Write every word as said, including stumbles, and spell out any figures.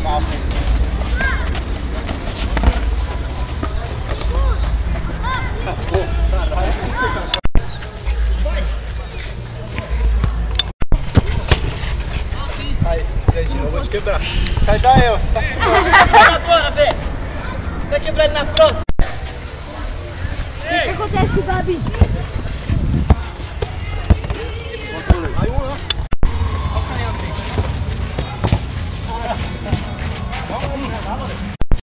Hai, deci, nu vă quebrar. Sai da eu, stai. Agora, vê. Vai quebrar ele na próxima. O que acontece com o Gabi?